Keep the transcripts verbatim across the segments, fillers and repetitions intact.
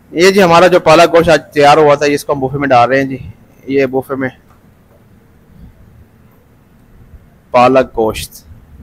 ये जी हमारा जो पालक गोश्त आज तैयार हुआ था, इसको हम बुफे में डाल रहे हैं जी। ये बुफे में पालक गोश्त।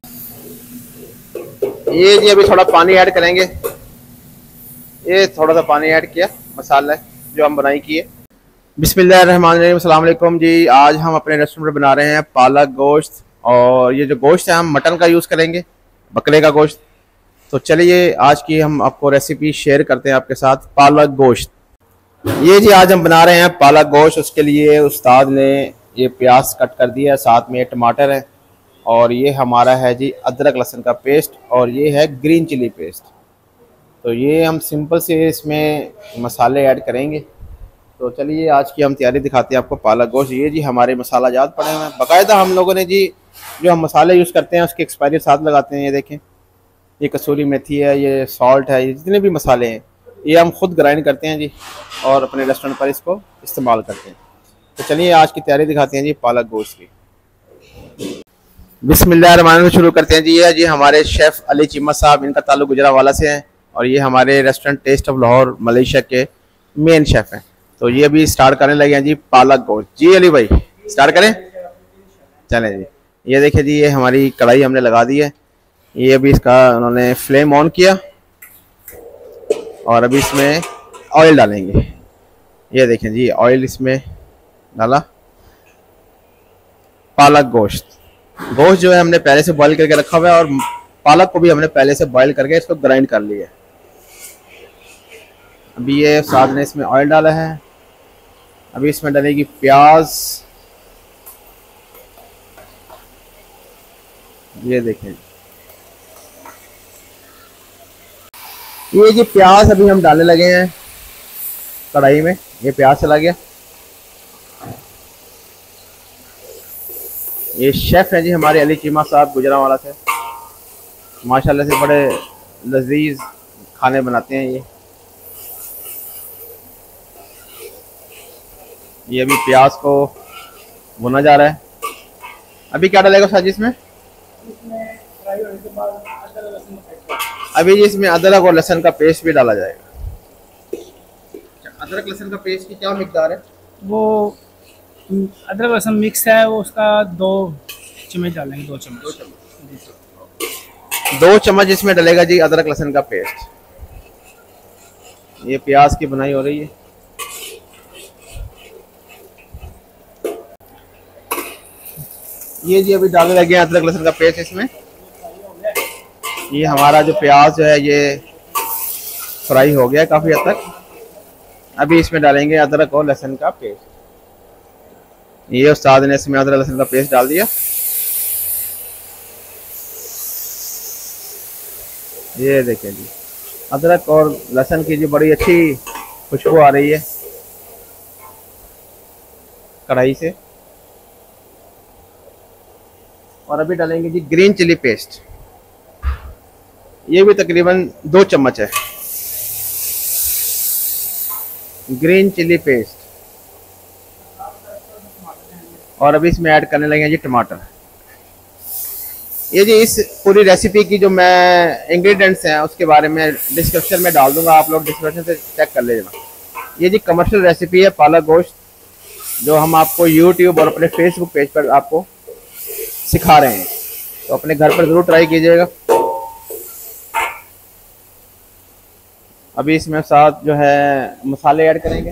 ये जी अभी थोड़ा पानी ऐड करेंगे। ये थोड़ा सा पानी ऐड किया, मसाला जो हम बनाई किए। बिस्मिल्लाहिर्रहमानिर्रहीम, अस्सलाम वालेकुम जी। आज हम अपने रेस्टोरेंट में बना रहे हैं पालक गोश्त, और ये जो गोश्त है हम मटन का यूज़ करेंगे, बकरे का गोश्त। तो चलिए आज की हम आपको रेसिपी शेयर करते हैं आपके साथ, पालक गोश्त। ये जी आज हम बना रहे हैं पालक गोश्त। उसके लिए उस्ताद ने ये प्याज कट कर दिया है, साथ में टमाटर है, और ये हमारा है जी अदरक लहसुन का पेस्ट, और ये है ग्रीन चिली पेस्ट। तो ये हम सिंपल से इसमें मसाले ऐड करेंगे। तो चलिए आज की हम तैयारी दिखाते हैं आपको पालक गोश्त। ये जी हमारे मसाला जात पड़े हुए हैं बाकायदा। हम लोगों ने जी जो हम मसाले यूज़ करते हैं उसकी एक्सपायरी साथ लगाते हैं। ये देखें, ये कसूरी मेथी है, ये सॉल्ट है, ये जितने भी मसाले हैं ये हम खुद ग्राइंड करते हैं जी, और अपने रेस्टोरेंट पर इसको इस्तेमाल करते हैं। तो चलिए आज की तैयारी दिखाते हैं जी पालक गोश्त की। बिस्मिल्लाहिर्रहमानिर्रहीम शुरू करते हैं जी। ये जी हमारे शेफ़ अली चीमा साहब, इनका ताल्लुक गुजरावाला से है, और ये हमारे restaurant taste of Lahore Malaysia के मेन शेफ़ हैं। तो ये अभी स्टार्ट करने लगे हैं जी पालक गोश्त। जी अली भाई स्टार्ट करें, चलें जी। ये देखिए जी, ये हमारी कढ़ाई हमने लगा दी है। ये अभी इसका उन्होंने फ्लेम ऑन किया, और अभी इसमें ऑयल डालेंगे। ये देखें जी, ऑयल इसमें डाला। पालक गोश्त गोश्त जो है हमने पहले से बॉईल करके रखा हुआ है, और पालक को भी हमने पहले से बॉईल करके इसको ग्राइंड कर लिया है। अभी ये साथ ने इसमें ऑयल डाला है। अभी इसमें डालेगी प्याज। ये देखें, ये जी प्याज अभी हम डालने लगे हैं कढ़ाई में। ये प्याज चला गया। ये शेफ़ है जी हमारे अली चीमा साहब गुजरावाला से, माशाल्लाह से बड़े लजीज खाने बनाते हैं ये। ये अभी प्याज को भुना जा रहा है। अभी क्या डालेगा साजी इसमें? अभी इसमें अदरक और लहसुन का पेस्ट भी डाला जाएगा। अदरक लहसुन का पेस्ट की क्या मिकदार है? वो अदरक लहसुन मिक्स है, वो उसका दो चम्मच डालेंगे। दो चम्मच दो चम्मच दो चम्मच इसमें डलेगा जी अदरक लहसुन का पेस्ट। ये प्याज की बनाई हो रही है। ये जी अभी डालने लगे हैं अदरक लहसुन का पेस्ट इसमें। ये हमारा जो प्याज जो है ये फ्राई हो गया काफ़ी हद तक। अभी इसमें डालेंगे अदरक और लहसुन का पेस्ट। ये उस्ताद ने इसमें अदरक लहसुन का पेस्ट डाल दिया। ये देखें जी, अदरक और लहसुन की जी बड़ी अच्छी खुशबू आ रही है कढ़ाई से। और अभी डालेंगे जी ग्रीन चिली पेस्ट। ये भी तकरीबन दो चम्मच है ग्रीन चिली पेस्ट। और अभी इसमें ऐड करने लगे हैं जी टमाटर। ये जी इस पूरी रेसिपी की जो मैं इंग्रेडिएंट्स हैं उसके बारे में डिस्क्रिप्शन में डाल दूंगा, आप लोग डिस्क्रिप्शन से चेक कर लेना। ये जी कमर्शियल रेसिपी है पालक गोश्त, जो हम आपको यूट्यूब और अपने फेसबुक पेज पर आपको सिखा रहे हैं। तो अपने घर पर ज़रूर ट्राई कीजिएगा। अभी इसमें साथ जो है मसाले ऐड करेंगे।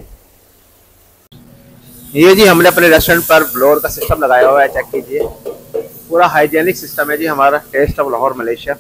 ये जी हमने अपने रेस्टोरेंट पर ब्लोअर का सिस्टम लगाया हुआ है, चेक कीजिए। पूरा हाइजेनिक सिस्टम है जी हमारा टेस्ट ऑफ लाहौर मलेशिया।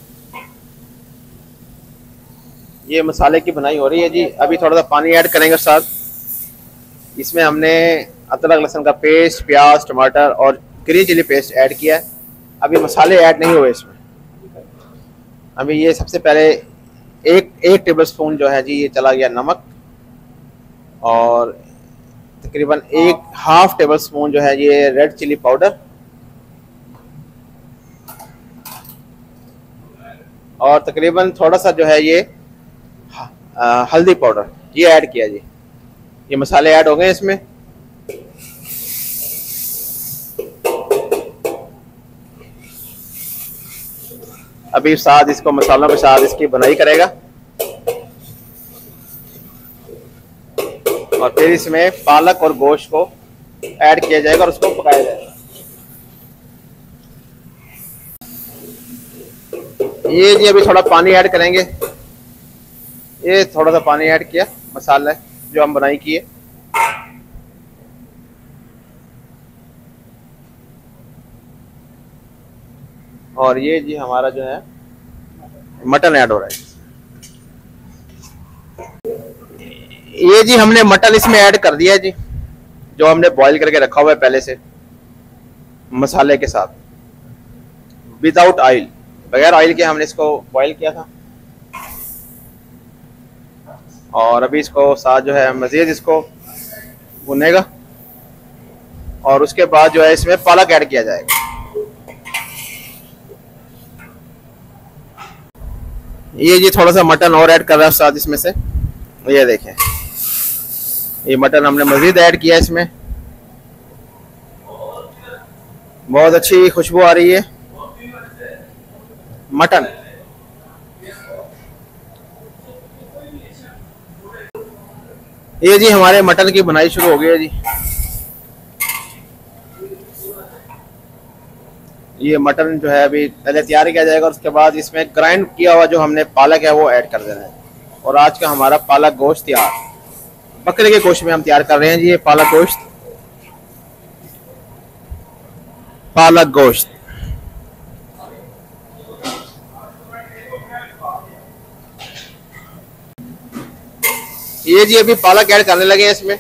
ये मसाले की बनाई हो रही है जी। अभी थोड़ा सा पानी ऐड करेंगे साथ। इसमें हमने अदरक लहसुन का पेस्ट, प्याज, टमाटर और ग्रीन चिली पेस्ट ऐड किया है। अभी मसाले ऐड नहीं हुए इसमें। अभी ये सबसे पहले एक एक टेबल स्पून जो है जी ये चला गया नमक, और तकरीबन एक हाफ टेबल स्पून जो है ये रेड चिली पाउडर, और तकरीबन थोड़ा सा जो है ये आ, हल्दी पाउडर ये ऐड किया जी। ये मसाले ऐड हो गए इसमें। अभी साथ इसको मसालों के साथ इसकी बनाई करेगा। और फिर इसमें पालक और गोश्त को ऐड किया जाएगा और उसको पकाया जाएगा। ये जी अभी थोड़ा पानी ऐड करेंगे। ये थोड़ा सा पानी ऐड किया, मसाला जो हम बनाई किए। और ये जी हमारा जो है मटन ऐड हो रहा है। ये जी हमने मटन इसमें ऐड कर दिया है जी, जो हमने बॉईल करके रखा हुआ है पहले से मसाले के साथ, विदाउट ऑयल, बगैर ऑयल के हमने इसको बॉईल किया था। और अभी इसको साथ जो है मजीद इसको भुनेगा और उसके बाद जो है इसमें पालक ऐड किया जाएगा। ये जी थोड़ा सा मटन और ऐड कर रहा है साथ इसमें से। ये देखें, ये मटन हमने मजीद ऐड किया इसमें। बहुत अच्छी खुशबू आ रही है मटन। ये जी हमारे मटन की बनाई शुरू हो गई है जी। ये मटन जो है अभी पहले तैयार किया जाएगा और उसके बाद इसमें ग्राइंड किया हुआ जो हमने पालक है वो ऐड कर देना है। और आज का हमारा पालक गोश्त तैयार, बकरे के गोश्त में हम तैयार कर रहे हैं जी। ये पालक गोश्त, पालक गोश्त। ये जी अभी पालक ऐड करने लगे हैं इसमें।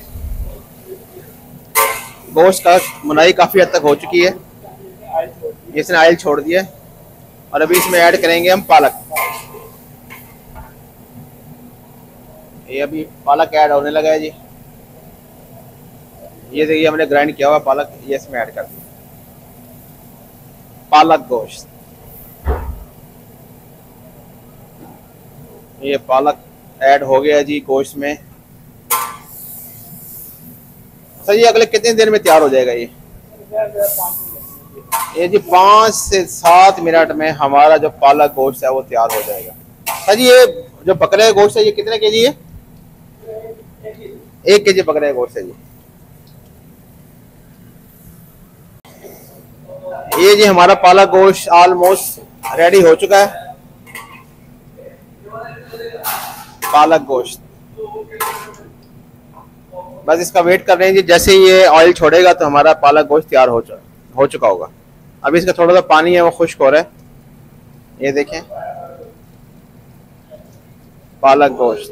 गोश्त का बुनाई काफी हद तक हो चुकी है, इसने ऑयल छोड़ दिया और अभी इसमें ऐड करेंगे हम पालक। ये अभी पालक ऐड होने लगा है जी। ये देखिए हमने ग्राइंड किया हुआ पालक, ये इसमें ऐड कर दिया। पालक गोश्त, ये पालक ऐड हो गया जी गोश्त में। सर ये अगले कितने देर में तैयार हो जाएगा? ये ये जी पाँच से सात मिनट में हमारा जो पालक गोश्त है वो तैयार हो जाएगा। सर जी ये जो बकरे का गोश्त है ये कितने केजी है? एक केजी बकरे का गोश्त है जी। ये जी हमारा पालक गोश्त ऑलमोस्ट रेडी हो चुका है। पालक गोश्त बस इसका वेट कर रहे हैं जी। जैसे ये ऑयल छोड़ेगा तो हमारा पालक गोश्त तैयार हो चुका हो चुका होगा। अभी इसका थोड़ा सा पानी है वो खुश्क हो रहा है। ये देखें पालक गोश्त।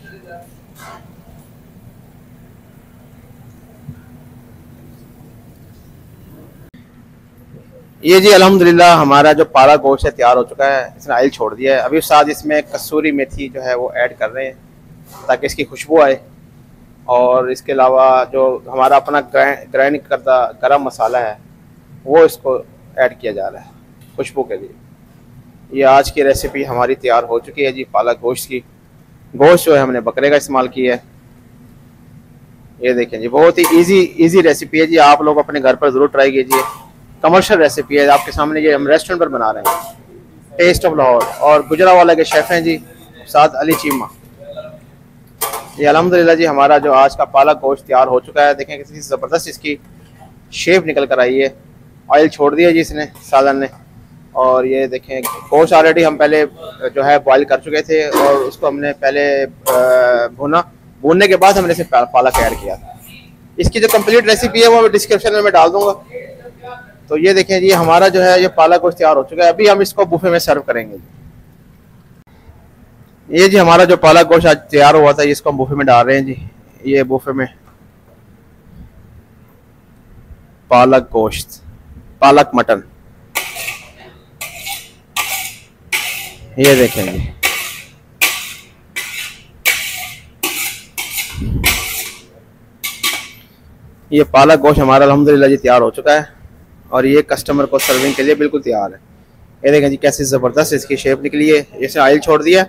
ये जी अल्हम्दुलिल्लाह हमारा जो पालक गोश्त है तैयार हो चुका है। इसने ऑयल छोड़ दिया है। अभी साथ इसमें कसूरी मेथी जो है वो ऐड कर रहे हैं ताकि इसकी खुशबू आए। और इसके अलावा जो हमारा अपना ग्राइंड करता गरम मसाला है वो इसको ऐड किया जा रहा है खुशबू के लिए। ये आज की रेसिपी हमारी तैयार हो चुकी है जी पालक गोश्त की। गोश्त जो है हमने बकरे का इस्तेमाल किया है। ये देखें जी बहुत ही इजी इजी रेसिपी है जी। आप लोग अपने घर पर ज़रूर ट्राई कीजिए। कमर्शियल रेसिपी है आपके सामने, ये हम रेस्टोरेंट पर बना रहे हैं। टेस्ट ऑफ लाहौर और गुजरावाला के शेफ़ हैं जी साथ अली चीमा। ये अल्हम्दुलिल्लाह जी हमारा जो आज का पालक गोश्त तैयार हो चुका है। देखें कितनी ज़बरदस्त इसकी शेप निकल कर आई है। ऑयल छोड़ दिया जी इसने सालन ने। और ये देखें गोश्त ऑलरेडी हम पहले जो है बॉईल कर चुके थे और उसको हमने पहले भुना, भूनने के बाद हमने इसे पालक ऐड किया। इसकी जो कंप्लीट रेसिपी है वो डिस्क्रिप्शन में मैं डाल दूंगा। तो ये देखें जी हमारा जो है ये पालक गोश्त तैयार हो चुका है। अभी हम इसको बुफे में सर्व करेंगे। ये जी हमारा जो पालक गोश्त आज तैयार हुआ था इसको हम बुफे में डाल रहे हैं जी। ये बुफे में पालक गोश्त, पालक मटन, ये देखें जी। ये पालक गोश्त हमारा अल्हम्दुलिल्लाह जी तैयार हो चुका है और ये कस्टमर को सर्विंग के लिए बिल्कुल तैयार है। ये देखें जी कैसी ज़बरदस्त इसकी शेप निकली है। इसे ऑयल छोड़ दिया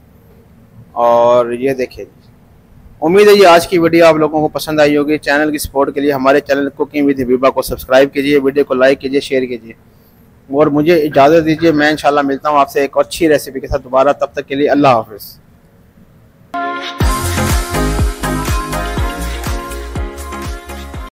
और ये देखें। उम्मीद है ये आज की वीडियो आप लोगों को पसंद आई होगी। चैनल की सपोर्ट के लिए हमारे चैनल कुकिंग विद हबीबा को सब्सक्राइब कीजिए, वीडियो को लाइक कीजिए, शेयर कीजिए और मुझे इजाज़त दीजिए। मैं इंशाल्लाह मिलता हूँ आपसे एक अच्छी रेसिपी के साथ दोबारा। तब तक के लिए अल्लाह हाफ़िज़।